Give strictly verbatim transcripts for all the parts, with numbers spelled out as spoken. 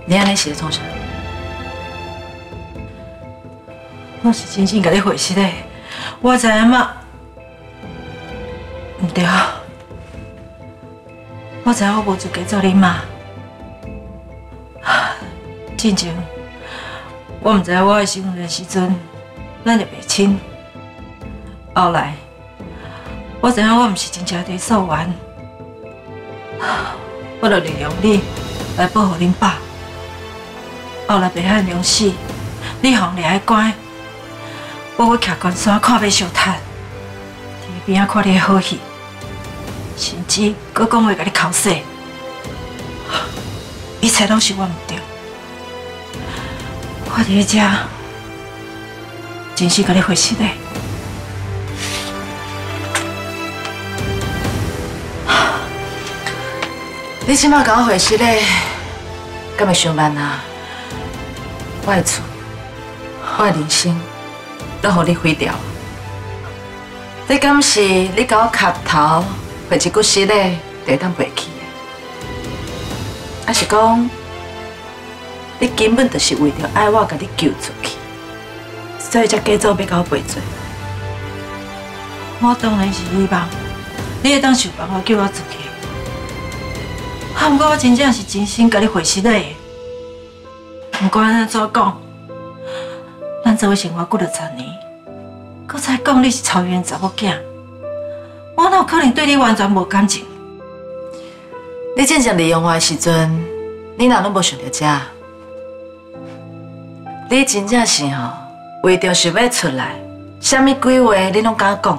你安尼是咧创啥？ 我是真心甲你回实的，我知影嘛，唔对，我知影我无资格做你妈。进前，我唔知影我的身份的时阵，咱就袂亲。后来，我知影我唔是真正伫素媛，我就利用你来保护恁爸。后来白汉娘死，你互掠去关。 我我徛关山看要烧炭，伫边仔看你的好戏，甚至搁讲话甲你口说，一切拢是我唔对。我伫咧遮，真心甲你回实的。 你即马甲我回实的，敢会伤慢啊？我的厝，我的人生。 都互你毁掉，你敢是你甲我磕头，回一句实的，就会当背去的？还是讲，你根本就是为着爱我，甲你救出去，所以才假做要甲我赔罪？ 我当然是希望你会当想办法救我出去，啊，不过我真正是真心甲你回实的。不管安怎讲。 咱做伙生活过了十年，搁再讲你是草原查某囝，我哪有可能对你完全无感情？ 你真正利用我的时阵，你哪拢无想到这？你真正是吼，为着想要出来，啥物鬼话你拢敢讲？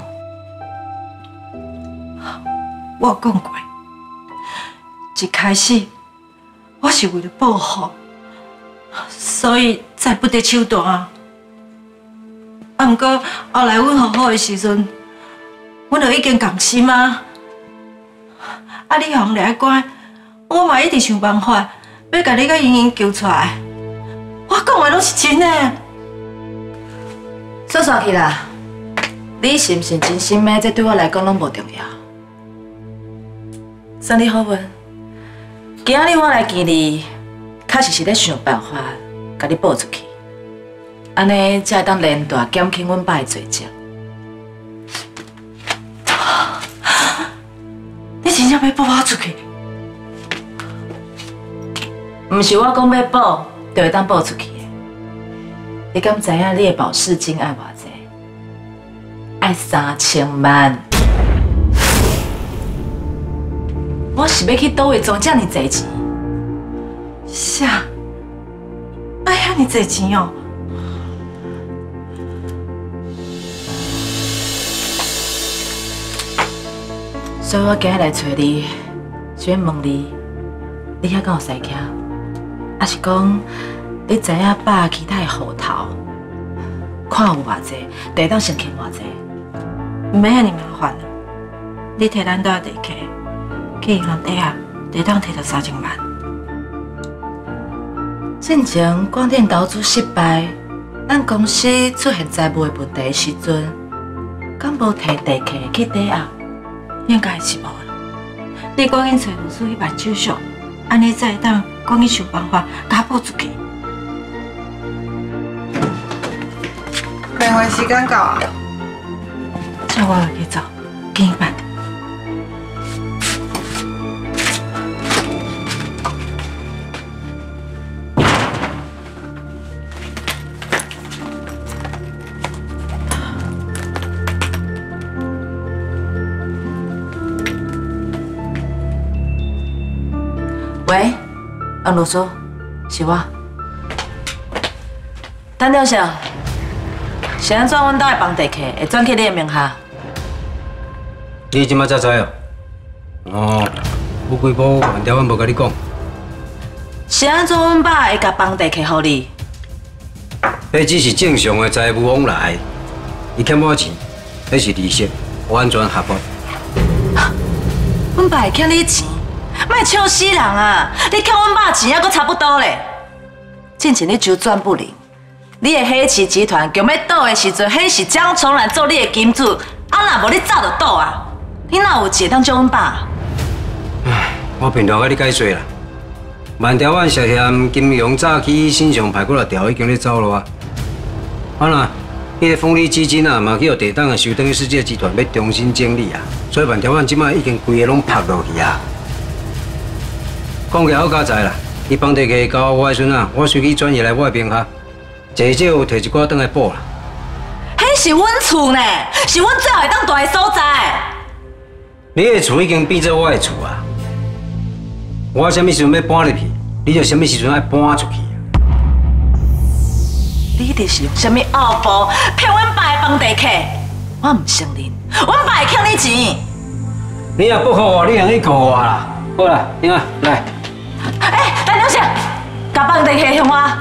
我讲过，一开始我是为了报复，所以才不得手段。 啊，毋过后来阮和好的时阵，阮就已经共心啊。啊，你互掠关，我嘛一直想办法要甲你甲莹莹救出来。我讲的拢是真的。 算算去啦，你是毋是真心的？这对我来讲拢无重要。算你好运，今日我来见你，确实是咧想办法甲你报出去。 安尼才会当连带减轻阮爸的罪责。 你真正要报我出去？ 毋是我讲要报，就会当报出去的。你敢知影你的保释金爱偌济？爱三千万。我是要去倒位赚遮尔济钱？ 啥？爱遐尼济钱哦？ 所以我今日来找你，想问你，你遐敢有驶车？还是讲你知影爸其他的户头看有偌济，就会当先欠偌济？ 唔免遐尼麻烦啊！你摕咱家地契，去银行底下，就当摕到三千万。 之前光电投资失败，咱公司出现财务的问题的时阵，敢无摕地契去抵押？ 应该是无啦。你赶紧找律师去办手续，安尼才会当赶紧想办法甲报出去。 开会时间到啊！ 叫我去走，紧办。 喂，王律师，是我。等了下，是安怎阮家的房地契会转去你的名下？ 你即马才知哦？哦，有几部万条阮无甲你讲。 是安怎阮爸会甲房地契互你？ 迄只是正常的财务往来，伊欠我钱，迄是利息，完全合法。 阮爸会欠你钱？ 莫笑死人啊！你欠阮爸钱还阁差不多咧。之前你周转不灵，你的黑旗集团强要倒的时阵，迄是江崇兰做你的金主，啊若无你早就倒啊！你哪有钱当借阮爸？ 唉，我平常甲你解说啦， 万条湾涉嫌金融诈欺，新上排过来条已经咧走了啊。啊那，迄个丰利基金啊，嘛去互地当的收等于世界集团要重新整理啊，所以万条湾即摆已经规个拢拍落去啊。讲起好加载啦，伊房地契交我的时阵啊，我随去转移来我的名下，坐少摕一寡转来补啦。 迄是阮厝呢，是阮最后会当住的所在。 你的厝已经变做我的厝啊！我什么时阵要搬入去，你就什么时阵爱搬出去。 你就是用什么奥步骗阮爸的房地契？我唔承认，阮爸会欠你钱。 你若不靠我，你用去靠我啦。好啦，听啊，来。 哎、欸，陈小姐，甲房地契向我。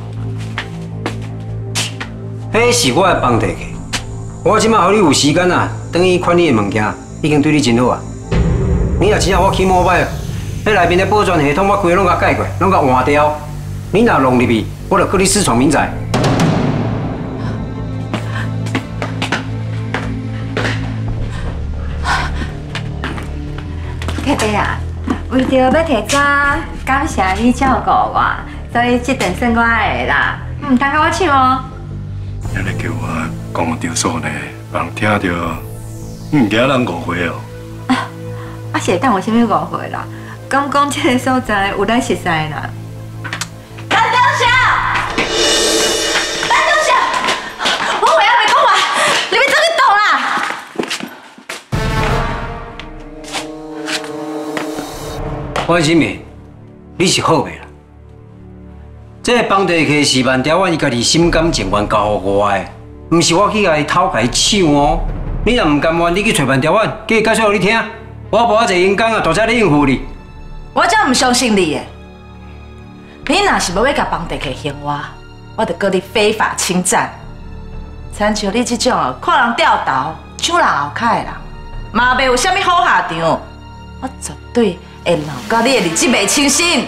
迄是我的房地契，我即马互你有时间啊，等于款你的物件，已经对你真好啊。你若真正我起毛歹，迄内面的保全系统我规个拢甲改过，拢甲换掉。你若弄入去，我就告你私闯民宅。 太太啊，为着要提早感谢你照顾我，所以这顿算我的啦，唔通甲我抢哦。 你咧叫我讲着数呢，人听着，唔惊人误会哦。 啊，我是会当有啥物误会啦？讲讲这个所在有咱熟悉啦。 陈东霞，陈东霞，我话还没讲完，你要走去倒啦？ 关心明，你是好未啦？这个房地契是万条湾伊家己心甘情愿交予我的，唔是我去甲伊偷甲伊抢哦。你若唔甘愿，你去找万条湾，叫伊解释互你听。我无遐济闲工啊，大只咧应付你。 我真唔相信你的。你若是要要甲房地契还我，我就告你非法侵占。亲像你这种哦，看人掉头抢人后脚的人，嘛袂有啥物好下场。我绝对会闹到你的日子袂清醒。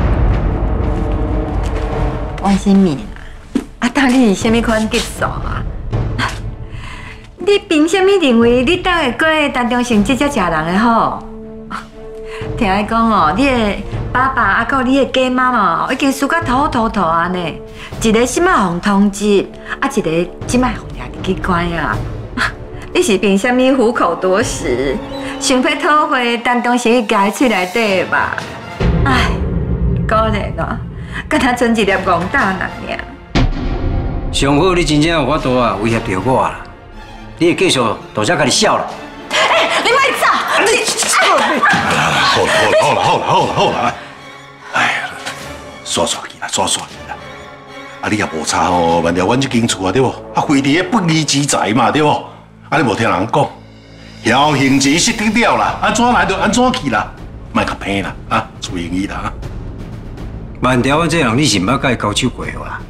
王新民啊，啊，当你是啥物款技术啊？你凭啥物认为你当会过陈忠成这只食人的好？听伊讲哦，你的爸爸啊，还有你的家妈嘛，已经输甲头头头安尼，一个即摆互通缉，啊，一个即摆互掠入去关啊。你是凭啥物虎口夺食，想要讨回陈忠成家厝内底吧？唉，可怜哦。敢若剩一粒戆蛋那尔。 上好，你真正有法度啊，威胁到我啦！你会继续大只家己笑啦。 哎、欸，你莫走！你好了好了好了好了好了，哎，刷刷去啦，刷刷去啦！啊，你也无差吼，万条阮这间厝啊，对不？啊，非伫个不义之财嘛，对不？啊，你无听人讲，侥幸钱失得了啦，安怎来就安怎去啦，莫较偏啦，啊，注意伊啦。 万条湾这人，你是毋捌甲伊交手过啦？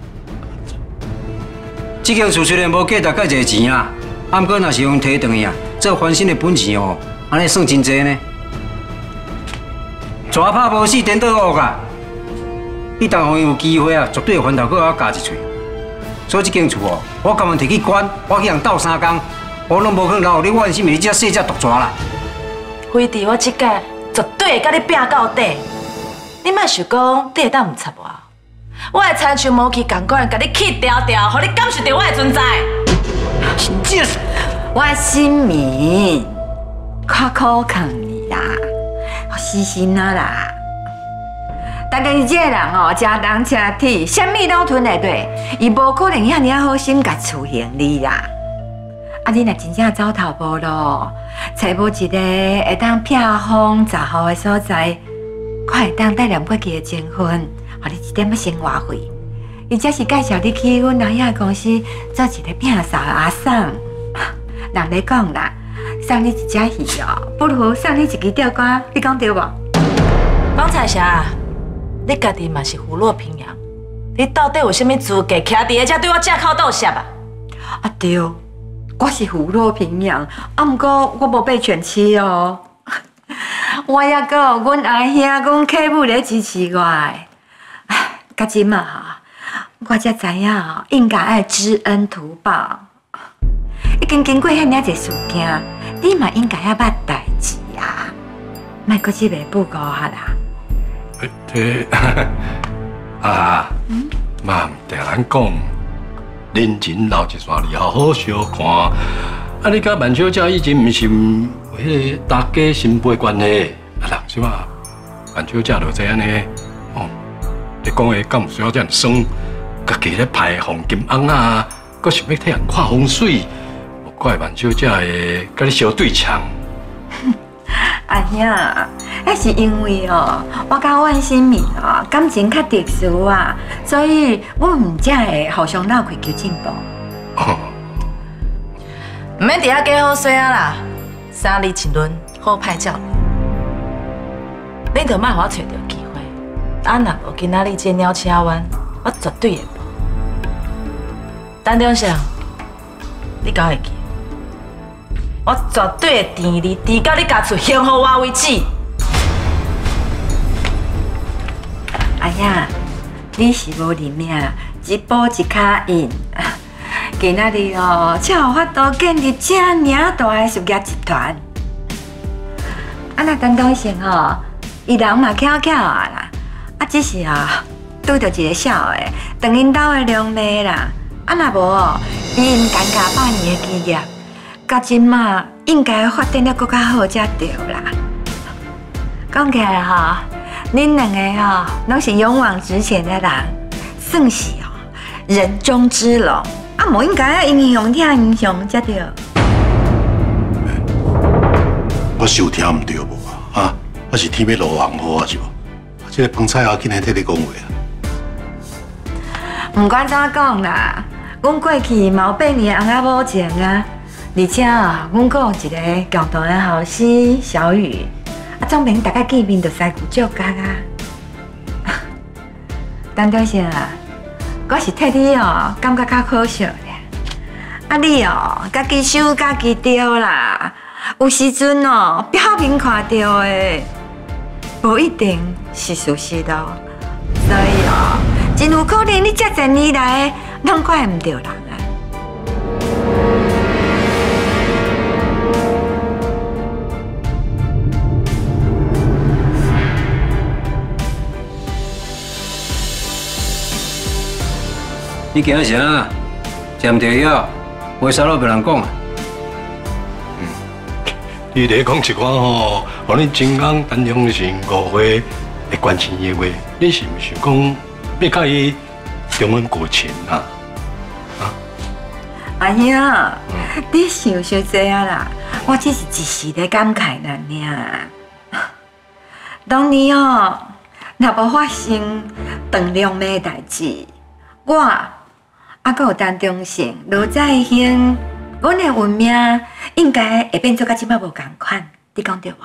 这间厝虽然无价值介济钱啦，啊，不过若是用摕转去啊，做翻新的本钱哦，安尼算真济呢。抓拍无死，颠倒恶啊！你当互伊有机会啊，绝对会翻头过我加一喙。所以这间厝哦，我甘愿摕去管，我去人斗三工，我拢无可能留你万心明这细只毒蛇啦。 飞弟，我这届绝对会甲你拼到底。你莫想讲你会当唔插我，我会亲像毛起共款，甲你气掉掉，互你感受到我的存在。 这是我心明，靠靠扛你啦，死心啊啦！大家是这个人哦，吃东吃铁，啥物拢吞下底，伊无可能遐尔好心甲厝行你啦。啊，你若真正走投无路，找无一个会当避风杂雨的所在。我会当带念过去的情分，互你一点仔生活费，伊则是介绍你去阮老爷公司做一个摒扫阿送。人咧讲啦，送你一只鱼哦，不如送你一支钓竿，你讲对无？ 方彩霞，你家己嘛是虎落平阳，你到底有啥物资格徛伫个遮对我借口倒摄啊？ 啊对，我是虎落平阳，啊毋过我无被犬欺哦。我也阁有阮阿兄、阮客母咧支持我诶。唉，到即嘛吼，我才知影吼，应该爱知恩图报。已经经过遐尔济事件，你嘛应该要捌代志啊，莫阁即个不顾啊啦。 这啊，妈唔定咱讲，人情留一线，你好好相看。啊，你甲万小姐以前唔是迄个大家心背关系，啊，人什么？万小姐就这样呢，哦，你讲的敢有需要这样酸？家己咧排黄金翁啊，搁想要替人看风水，怪万小姐的甲你相对呛。 阿兄，迄是因为哦，我甲万新民哦感情较特殊啊，所以我唔才会互相闹开求进步。 哦， 唔免伫遐假好水啊啦，三里请论好派教你，恁着莫互我找到机会。啊，若无今仔日这鸟车湾，我绝对会无。陈中祥，你敢会记？我绝对会甜你，甜到你家厝幸福我为止。 阿兄，你是无认命，一步一脚印。今仔日哦，才有法度建立这名大的事业集团。啊，那陈东胜哦，伊人嘛巧巧啊啦，啊只是啊，拄到一个小的，当因兜的龙妹啦。啊，若无哦，伊因尴尬百年的基业，到今嘛应该发展得更较好才对啦。讲起来吼，恁两个吼拢是勇往直前的人，算是哦人中之龙。啊，无应该英雄听英雄才对。 我收听唔对无啊？啊，我是天要落黄雨啊是无？这个饭菜后竟然替你讲话啊！ 唔管怎讲啦，阮过去嘛有八年翁仔某情啊，而且啊，阮阁有一个共同的后生小雨，啊，总免大家见面就三顾照角啊。陈中胜啊，我是替你哦感觉较可惜咧。啊，你哦家己想家己对啦，有时阵哦表面看到的，无一定是事实哦。所以哦，真有可能你这多年来拢怪唔着人啊。 你惊啥？食唔着药，话啥都别人讲啊。 你咧讲一寡吼，互恁真讲陈忠信误会会关心伊的话，你是毋是讲要甲伊重温过情啊？啊？ 阿兄，嗯、你想伤济啊啦！我只是一时咧感慨尔尔。当年哦，若无发生唐良妹的代志，我啊，阁有陈忠信、罗在兴，阮的运命应该会变做甲即摆无共款，你讲对无？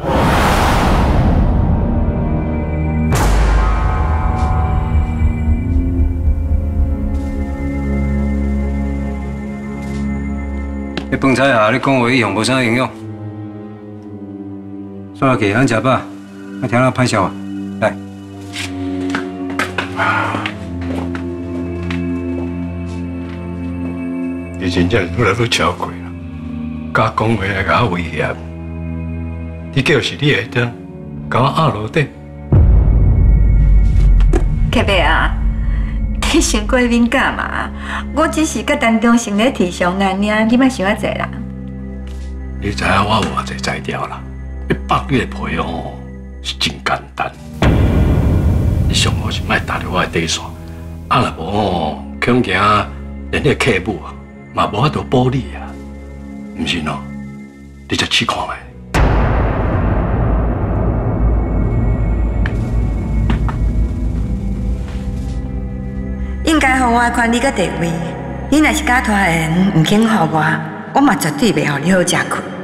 你饭菜下你讲话一样无啥营养。刷落去，咱食饱，啊听咱歹笑啊，来。 你真正愈来愈超过了，甲讲话来甲我威胁，你叫是你会当甲我压落底。 客伯啊，你伤过敏感嘛？我只是甲陈忠信咧提上难尔，你莫想啊济啦。 你知影我有偌济材料啦？要剥你的皮哦，是真简单。你上好是莫踏入我的底线，啊若无哦，恐惊连你客母啊，嘛无法度保你啊。毋信哦，你再试看觅。 应该互我的权利甲地位，你若是假拖延，唔肯互我，我嘛绝对袂互你好食困。